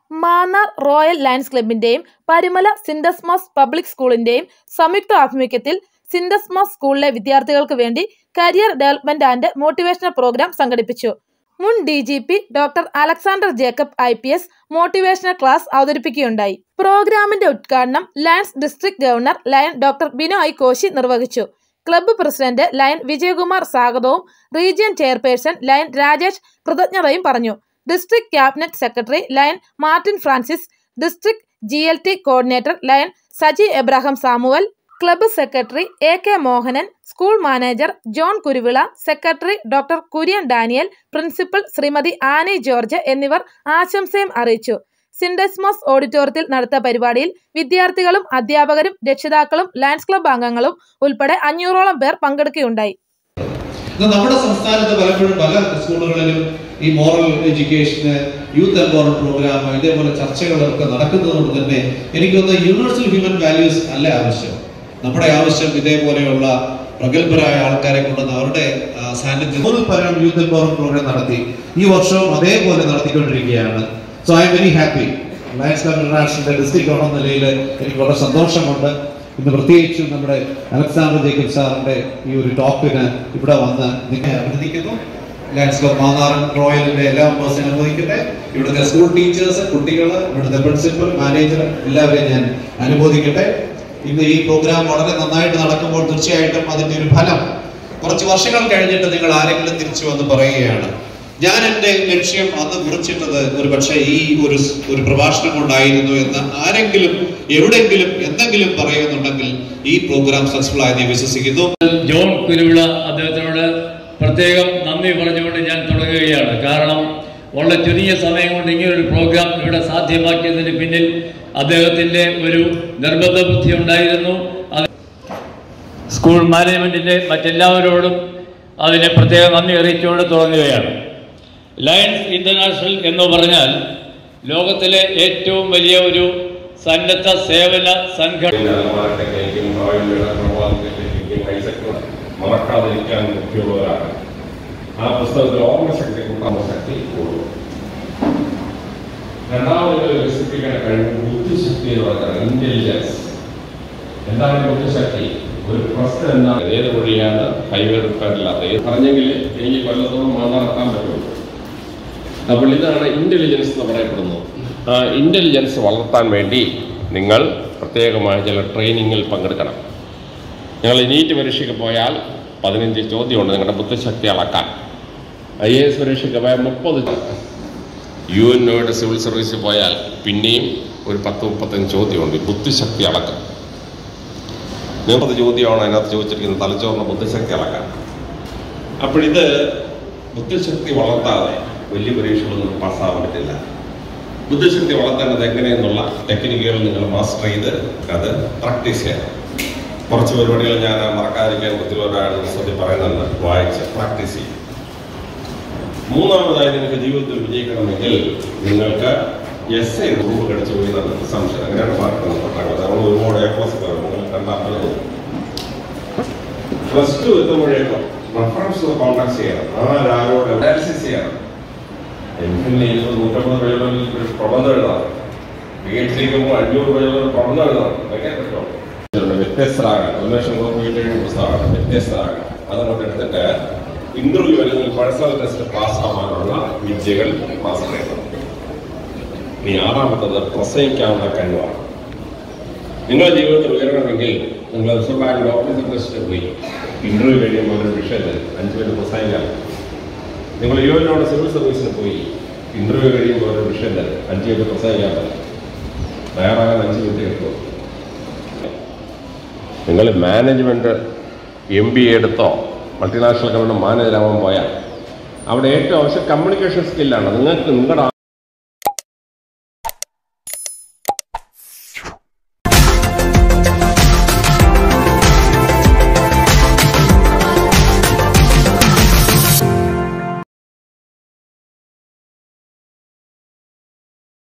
Mannar royal lions ക്ലബിന്റെയും Parumala Syndesmos public സ്കൂളിന്റെയും സംയുക്ത ആഭിമുഖ്യത്തിൽ സിൻഡസ്മോസ് സ്കൂളിലെ വിദ്യാർത്ഥികൾക്ക് വേണ്ടി career development and motivational programme സംഘടിപ്പിച്ചു. മുൻ DGP doctor Alexander Jacob IPS motivational class അവതരിപ്പിക്കുകയുണ്ടായി. പ്രോഗ്രാമിന്റെ ഉദ്ഘാടനം lions district governor lion doctor Binoy Koshy നിർവഹിച്ചു. ക്ലബ്ബ് പ്രസിഡന്റ് ലയൺ വിജയകുമാർ സ്വാഗതവും റീജിയൻ ചെയർപേഴ്സൺ ലയൺ രാജേഷ് കൃതജ്ഞതയും പറഞ്ഞു. District cabinet secretary lion Martin Francis, district GLT coordinator lion Saji Abraham Samuel, club secretary AK Mohanan, school manager John Kuruvila, secretary doctor Kurian Daniel, principal Shrimati Annie George എന്നിവർ ആശംസയും അറിയിച്ചു. സിൻഡസ്മോസ് ഓഡിറ്റോറിയത്തിൽ നടത്തിയ പരിപാടിയിൽ വിദ്യാർത്ഥികളും അധ്യാപകരും രക്ഷിതാക്കളും ലയൺസ് ക്ലബ്ബ് അംഗങ്ങളും ഉൾപ്പെടെ 500ഓളം പേർ പങ്കെടുക്കുകയുണ്ടായി. നമ്മുടെ സംസ്ഥാനത്ത് പലപ്പോഴും പല സ്കൂളുകളിലും ഈ മോറൽ എഡ്യൂക്കേഷന്, യൂത്ത് എംപവർമെന്റ് പ്രോഗ്രാം, ഇതേപോലെ ചർച്ചകളൊക്കെ നടക്കുന്നതുകൊണ്ട് തന്നെ എനിക്ക് തോന്നുന്നത് യൂണിവേഴ്സൽ ഹ്യൂമൻ വാല്യൂസ് അല്ല ആവശ്യം. നമ്മുടെ ആവശ്യം ഇതേപോലെയുള്ള പ്രഗത്ഭരായ ആൾക്കാരെ കൊണ്ടുവന്ന് അവരുടെ സാന്നിധ്യത്തിൽ പരം യൂത്ത് എംപവർമെന്റ് പ്രോഗ്രാം നടത്തി ഈ വർഷവും അതേപോലെ നടത്തിക്കൊണ്ടിരിക്കുകയാണ്. So I'm very happy. Lions club ഇന്റർനാഷണലിന്റെ ഡിസ്ട്രിക്ട് ഗവർണർ നിലയിൽ എനിക്ക് വളരെ സന്തോഷമുണ്ട്. ഇന്ന് പ്രത്യേകിച്ചും നമ്മുടെ അലക്സാണ്ടർ ജേക്കബ് സാറിന്റെ ഈ ഒരു ടോക്കിന് ഇവിടെ വന്ന് നിങ്ങളെ അഭിനന്ദിക്കുന്നു. ലയൺസ് ക്ലബ് മാന്നാറൻ റോയലിന്റെ എല്ലാ മെമ്പേഴ്സിനും അനുമോദിക്കട്ടെ. ഇവിടുത്തെ സ്കൂൾ ടീച്ചേഴ്സ്, കുട്ടികൾ, ഇവിടുത്തെ പ്രിൻസിപ്പൽ, മാനേജർ എല്ലാവരെയും ഞാൻ അനുമോദിക്കട്ടെ. ഇന്ന് ഈ പ്രോഗ്രാം വളരെ നന്നായിട്ട് നടക്കുമ്പോൾ തീർച്ചയായിട്ടും അതിന്റെ ഒരു ഫലം കുറച്ച് വർഷങ്ങൾ കഴിഞ്ഞിട്ട് നിങ്ങൾ ആരെങ്കിലും തിരിച്ചു വന്ന് പറയുകയാണ്. ഞാൻ എൻ്റെ ലക്ഷ്യം അന്ന് കുറിച്ചിട്ടത് ഒരു പക്ഷേ ഈ ഒരു പ്രഭാഷണം കൊണ്ടായിരുന്നു എന്ന് ആരെങ്കിലും എവിടെയെങ്കിലും എന്തെങ്കിലും പറയുന്നുണ്ടെങ്കിൽ ഈ പ്രോഗ്രാം സക്സസ്ഫുൾ ആയി ഞാൻ വിശ്വസിക്കുന്നു. ജോൺ കുരുവിള അദ്ദേഹത്തിനോട് പ്രത്യേകം നന്ദി പറഞ്ഞുകൊണ്ട് ഞാൻ തുടങ്ങുകയാണ്. കാരണം വളരെ ചുരുങ്ങിയ സമയം കൊണ്ട് ഇങ്ങനൊരു പ്രോഗ്രാം ഇവിടെ സാധ്യമാക്കിയതിന് പിന്നിൽ അദ്ദേഹത്തിൻ്റെ ഒരു നിർബന്ധ ബുദ്ധി ഉണ്ടായിരുന്നു. സ്കൂൾ മാനേജ്മെൻറ്റിൻ്റെ മറ്റെല്ലാവരോടും അതിനെ പ്രത്യേകം നന്ദി അറിയിച്ചുകൊണ്ട് തുടങ്ങുകയാണ്. ലയൺസ് ഇന്റർനാഷണൽ എന്ന് പറഞ്ഞാൽ ലോകത്തിലെ ഏറ്റവും വലിയ ഒരു സന്നദ്ധ സേവന സംഘടന. മറക്കാതിരിക്കാൻ മുഖ്യമുള്ളവരാണ്. ആ പുസ്തകത്തിൽ ഓർമ്മശക്തി കൂട്ടാൻ ശക്തി കൂടും. രണ്ടാമത് വികസിപ്പിക്കേണ്ട കഴിവ് ബുദ്ധിശക്തി എന്ന് പറയുന്നത് ഇന്റലിജൻസ്. എന്താണ് ബുദ്ധിശക്തി? ഒരു പ്രശ്നം എന്താണ്, ഏത് വഴിയാണ് ഹൈവേ റിപ്പയറില്ലാത്ത പറഞ്ഞെങ്കിൽ എനിക്ക് കൊല്ലത്തോളം നടത്താൻ പറ്റുള്ളൂ. അപ്പോൾ ഇതാണ് ഇന്റലിജൻസ് എന്ന് പറയപ്പെടുന്നത്. ആ ഇന്റലിജൻസ് വളർത്താൻ വേണ്ടി നിങ്ങൾ പ്രത്യേകമായ ചില ട്രെയിനിങ്ങിൽ പങ്കെടുക്കണം. നിങ്ങൾ നീറ്റ് പരീക്ഷയ്ക്ക് പോയാൽ 15 ചോദ്യമുണ്ട് നിങ്ങളുടെ ബുദ്ധിശക്തി അളക്കാൻ. IAS പരീക്ഷയ്ക്ക് പോയാൽ 30. UNOയുടെ സിവിൽ സർവീസിൽ പോയാൽ പിന്നെയും ഒരു 10-35 ചോദ്യമുണ്ട് ബുദ്ധിശക്തി അളക്കാൻ. 30 ചോദ്യമാണ് അതിനകത്ത് ചോദിച്ചിരിക്കുന്നത് തലച്ചോറിന് ബുദ്ധിശക്തി അളക്കാൻ. അപ്പോഴിത് ബുദ്ധിശക്തി വളർത്താതെ വലിയ പരീക്ഷകളൊന്നും പാസ്സാവാൻ പറ്റില്ല. ബുദ്ധിശക്തി വളർത്തേണ്ടത് എങ്ങനെയെന്നുള്ള ടെക്നിക്കുകൾ നിങ്ങൾ മാസ്റ്റർ ചെയ്ത് അത് പ്രാക്ടീസ് ചെയ്യണം. കുറച്ച് പരിപാടികൾ ഞാൻ മറക്കാതിരിക്കാൻ ബുദ്ധിമുട്ടാണ് ദിവസത്തിൽ പറയുന്നത് വായിച്ച് പ്രാക്ടീസ് ചെയ്യും. മൂന്നാമതായി നിങ്ങൾക്ക് ജീവിതത്തിൽ വിജയിക്കണമെങ്കിൽ നിങ്ങൾക്ക് essay റൂം കടിച്ചു പോയി സംശയം അങ്ങനെയാണ് മാർക്കുന്നത്. നമ്മൾ ഒരുപാട് A+ നിങ്ങൾ കണ്ടാൽ +2 എത്തുമ്പോഴേക്കും റെഫറൻസ് കോൺടാക്ട് ചെയ്യണം. ആരോട് അനാലിസിസ് ചെയ്യണം. എംഫിലിന് 150 പേജുകളിൽ ഒരു പ്രബന്ധം എഴുതാം. PhD-ക്ക് 500 പേജുകളിൽ പ്രബന്ധം എഴുതാം. അതൊക്കെ പറ്റും. വ്യത്യസ്തരാകണം. പുസ്തകമാണ് വ്യത്യസ്തരാകണം. അതുകൊണ്ട് എടുത്തിട്ട് ഇന്റർവ്യൂ അല്ലെങ്കിൽ പേഴ്സണൽ ടെസ്റ്റ് പാസ്സാവാനുള്ള വിദ്യകൾ മാസ്റ്റർ ചെയ്യണം. ഇനി ആറാമത്തത് പ്രസംഗിക്കാനുള്ള കഴിവാണ്. നിങ്ങളുടെ ജീവിതത്തിൽ ഉയരണമെങ്കിൽ നിങ്ങൾ റിസർവ് ബാങ്ക് ഡോക്ടർ ടെസ്റ്റ് പോയി ഇന്റർവ്യൂ കഴിയുമ്പോൾ ഒരു വിഷയത്തിൽ 5 മിനിറ്റ് പ്രസംഗിക്കാം. നിങ്ങൾ യുഎനോട് സിവിൽ സർവീസിന് പോയി ഇന്റർവ്യൂ കഴിയുമ്പോൾ ഒരു വിഷയത്തിൽ 5 മിനിറ്റ് പ്രസംഗിക്കാൻ പറ്റും. തയ്യാറാകാൻ 5 മിനിറ്റ് കിട്ടുമോ? നിങ്ങൾ മാനേജ്മെൻറ്റ് MBA എടുത്തോ മൾട്ടിനാഷണൽ കമ്പനി മാനേജരാകാൻ പോയാൽ അവിടെ ഏറ്റവും ആവശ്യം കമ്മ്യൂണിക്കേഷൻ സ്കില്ലാണ്. നിങ്ങൾക്ക് നിങ്ങളുടെ